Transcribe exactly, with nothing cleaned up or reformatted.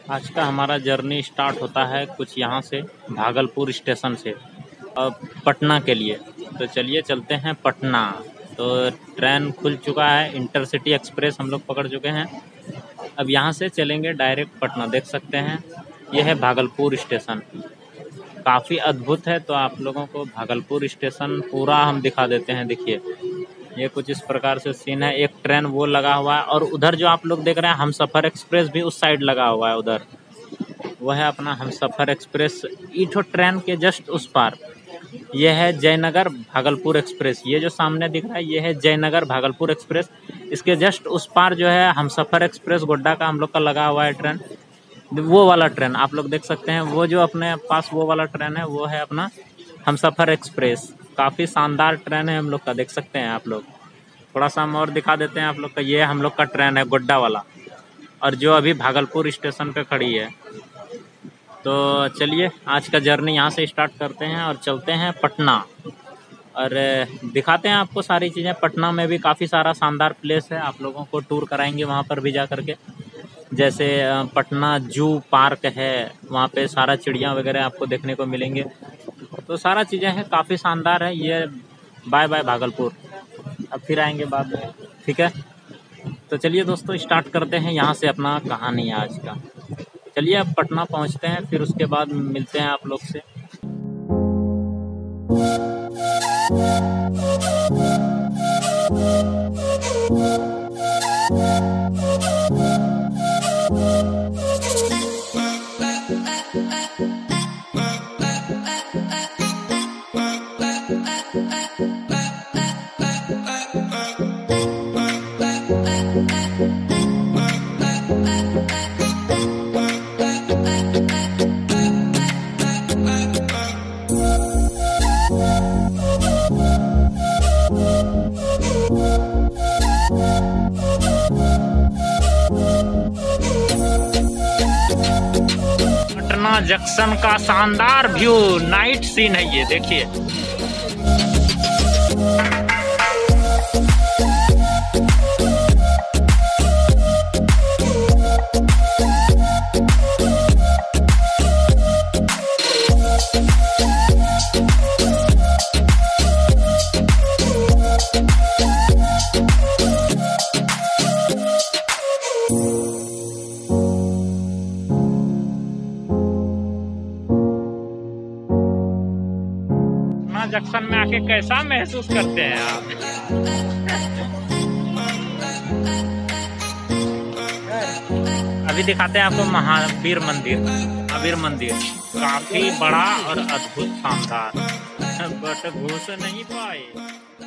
आज का हमारा जर्नी स्टार्ट होता है कुछ यहाँ से, भागलपुर स्टेशन से और पटना के लिए। तो चलिए चलते हैं पटना। तो ट्रेन खुल चुका है, इंटरसिटी एक्सप्रेस हम लोग पकड़ चुके हैं। अब यहाँ से चलेंगे डायरेक्ट पटना। देख सकते हैं ये है भागलपुर स्टेशन, काफ़ी अद्भुत है। तो आप लोगों को भागलपुर स्टेशन पूरा हम दिखा देते हैं। देखिए ये कुछ इस प्रकार से सीन है। एक ट्रेन वो लगा हुआ है और उधर जो आप लोग देख रहे हैं हमसफ़र एक्सप्रेस भी उस साइड लगा हुआ है। उधर वो है अपना हमसफ़र एक्सप्रेस। ईठो ट्रेन के जस्ट उस पार ये है जयनगर भागलपुर एक्सप्रेस। ये जो सामने दिख रहा है ये है जयनगर भागलपुर एक्सप्रेस। इसके जस्ट उस पार जो है हमसफ़र एक्सप्रेस गोड्डा का हम लोग का लगा हुआ है ट्रेन। वो वाला ट्रेन आप लोग देख सकते हैं। वो जो अपने पास वो वाला ट्रेन है वो है अपना हमसफ़र एक्सप्रेस। काफ़ी शानदार ट्रेन है हम लोग का, देख सकते हैं आप लोग। थोड़ा सा हम और दिखा देते हैं आप लोग का। ये हम लोग का ट्रेन है गोड्डा वाला, और जो अभी भागलपुर स्टेशन पे खड़ी है। तो चलिए आज का जर्नी यहाँ से स्टार्ट करते हैं और चलते हैं पटना, और दिखाते हैं आपको सारी चीज़ें। पटना में भी काफ़ी सारा शानदार प्लेस है, आप लोगों को टूर कराएंगे वहाँ पर भी जा करके। जैसे पटना जू पार्क है, वहाँ पे सारा चिड़िया वगैरह आपको देखने को मिलेंगे। तो सारा चीज़ें हैं, काफ़ी शानदार है ये। बाय बाय भागलपुर, अब फिर आएंगे बाद में, ठीक है। तो चलिए दोस्तों स्टार्ट करते हैं यहाँ से अपना कहानी आज का। चलिए अब पटना पहुँचते हैं, फिर उसके बाद मिलते हैं आप लोग से। पटना जंक्शन का शानदार व्यू, नाइट सीन है ये, देखिए। जंक्शन में आके कैसा महसूस करते हैं आप? अभी दिखाते हैं आपको महावीर मंदिर। महावीर मंदिर काफी बड़ा और अद्भुत शानदार, बट घुस नहीं पाए।